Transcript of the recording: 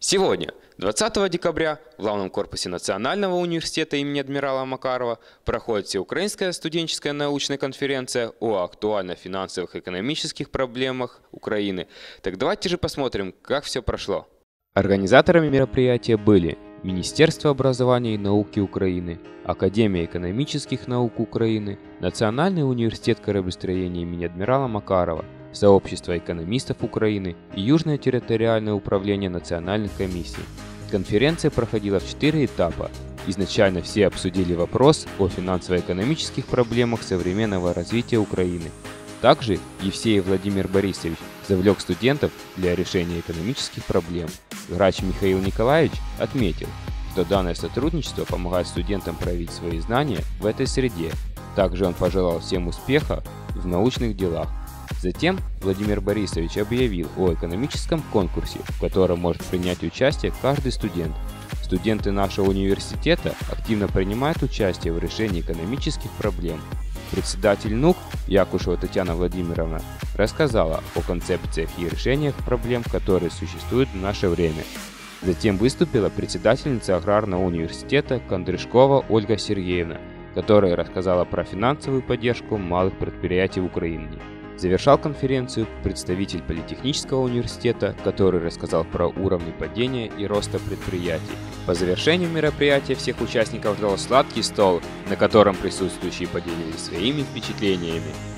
Сегодня, 20 декабря, в главном корпусе Национального университета имени адмирала Макарова проходит Всеукраинская студенческая научная конференция о актуально-финансовых и экономических проблемах Украины. Так давайте же посмотрим, как все прошло. Организаторами мероприятия были Министерство образования и науки Украины, Академия экономических наук Украины, Национальный университет кораблестроения имени адмирала Макарова, Сообщество экономистов Украины и Южное территориальное управление национальных комиссий. Конференция проходила в 4 этапа. Изначально все обсудили вопрос о финансово-экономических проблемах современного развития Украины. Также Евсеев Владимир Борисович завлек студентов для решения экономических проблем. Грач Михаил Николаевич отметил, что данное сотрудничество помогает студентам проявить свои знания в этой среде. Также он пожелал всем успеха в научных делах. Затем Владимир Борисович объявил о экономическом конкурсе, в котором может принять участие каждый студент. Студенты нашего университета активно принимают участие в решении экономических проблем. Председатель НУК Якушева Татьяна Владимировна рассказала о концепциях и решениях проблем, которые существуют в наше время. Затем выступила председательница Аграрного университета Кондрышкова Ольга Сергеевна, которая рассказала про финансовую поддержку малых предприятий в Украине. Завершал конференцию представитель Политехнического университета, который рассказал про уровни падения и роста предприятий. По завершению мероприятия всех участников ждал сладкий стол, на котором присутствующие поделились своими впечатлениями.